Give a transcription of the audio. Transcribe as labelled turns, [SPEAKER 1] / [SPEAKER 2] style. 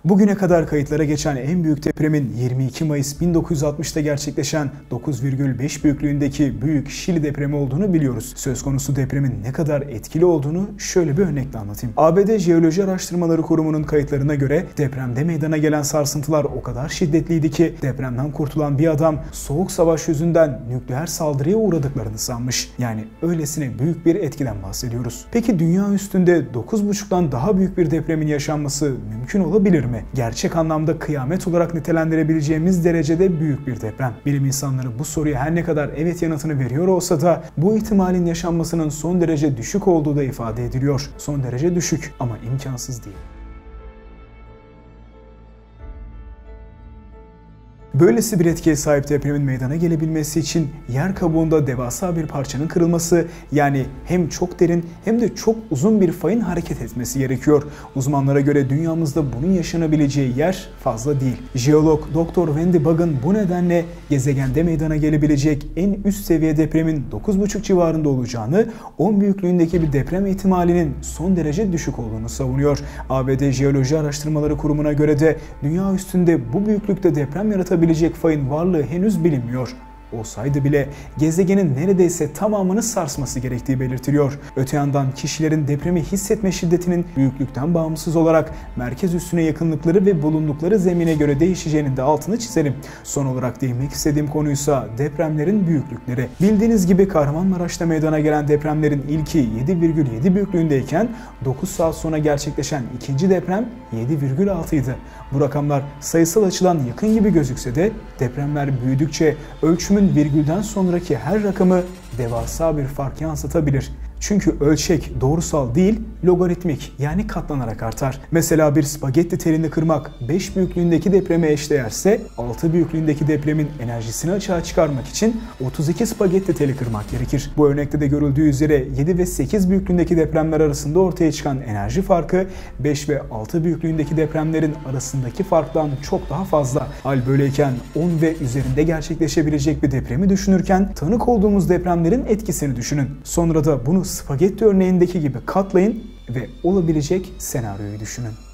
[SPEAKER 1] Bugüne kadar kayıtlara geçen en büyük depremin 22 Mayıs 1960'ta gerçekleşen 9,5 büyüklüğündeki büyük Şili depremi olduğunu biliyoruz. Söz konusu depremin ne kadar etkili olduğunu şöyle bir örnekle anlatayım. ABD Jeoloji Araştırmaları Kurumu'nun kayıtlarına göre depremde meydana gelen sarsıntılar o kadar şiddetliydi ki depremden kurtulan bir adam Soğuk Savaş yüzünden nükleer saldırıya uğradıklarını sanmış. Yani öylesine büyük bir etkiden bahsediyoruz. Peki dünya üstünde 9,5'tan daha büyük bir depremin yaşanması mümkün olabilir mi? Gerçek anlamda kıyamet olarak nitelendirebileceğimiz derecede büyük bir deprem. Bilim insanları bu soruya her ne kadar evet yanıtını veriyor olsa da bu ihtimalin yaşanmasının son derece düşük olduğu da ifade ediliyor. Son derece düşük ama imkansız değil. Böylesi bir etkiye sahip depremin meydana gelebilmesi için yer kabuğunda devasa bir parçanın kırılması, yani hem çok derin hem de çok uzun bir fayın hareket etmesi gerekiyor. Uzmanlara göre dünyamızda bunun yaşanabileceği yer fazla değil. Jeolog Dr. Wendy Bug'ın bu nedenle gezegende meydana gelebilecek en üst seviye depremin 9,5 civarında olacağını, 10 büyüklüğündeki bir deprem ihtimalinin son derece düşük olduğunu savunuyor. ABD Jeoloji Araştırmaları Kurumu'na göre de dünya üstünde bu büyüklükte deprem yaratabilecek fayın varlığı henüz bilinmiyor. Olsaydı bile gezegenin neredeyse tamamını sarsması gerektiği belirtiliyor. Öte yandan kişilerin depremi hissetme şiddetinin büyüklükten bağımsız olarak merkez üssüne yakınlıkları ve bulundukları zemine göre değişeceğinin de altını çizelim. Son olarak değinmek istediğim konuysa depremlerin büyüklükleri. Bildiğiniz gibi Kahramanmaraş'ta meydana gelen depremlerin ilki 7,7 büyüklüğündeyken 9 saat sonra gerçekleşen ikinci deprem 7,6 idi. Bu rakamlar sayısal açıdan yakın gibi gözükse de depremler büyüdükçe ölçümün virgülden sonraki her rakamı devasa bir fark yansıtabilir. Çünkü ölçek doğrusal değil, logaritmik, yani katlanarak artar. Mesela bir spagetti telini kırmak 5 büyüklüğündeki depreme eşdeğerse 6 büyüklüğündeki depremin enerjisini açığa çıkarmak için 32 spagetti teli kırmak gerekir. Bu örnekte de görüldüğü üzere 7 ve 8 büyüklüğündeki depremler arasında ortaya çıkan enerji farkı 5 ve 6 büyüklüğündeki depremlerin arasındaki farktan çok daha fazla. Hal böyleyken 10 ve üzerinde gerçekleşebilecek bir depremi düşünürken tanık olduğumuz depremlerin etkisini düşünün. Sonra da bunu spagetti örneğindeki gibi katlayın ve olabilecek senaryoyu düşünün.